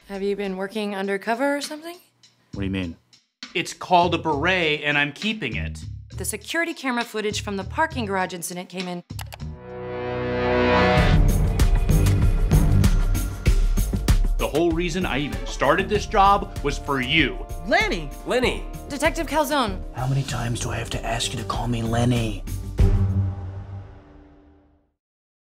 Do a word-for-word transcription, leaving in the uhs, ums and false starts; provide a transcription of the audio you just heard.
Have you been working undercover or something? What do you mean? It's called a beret, and I'm keeping it. The security camera footage from the parking garage incident came in. The whole reason I even started this job was for you. Lenny! Lenny! Detective Calzone. How many times do I have to ask you to call me Lenny?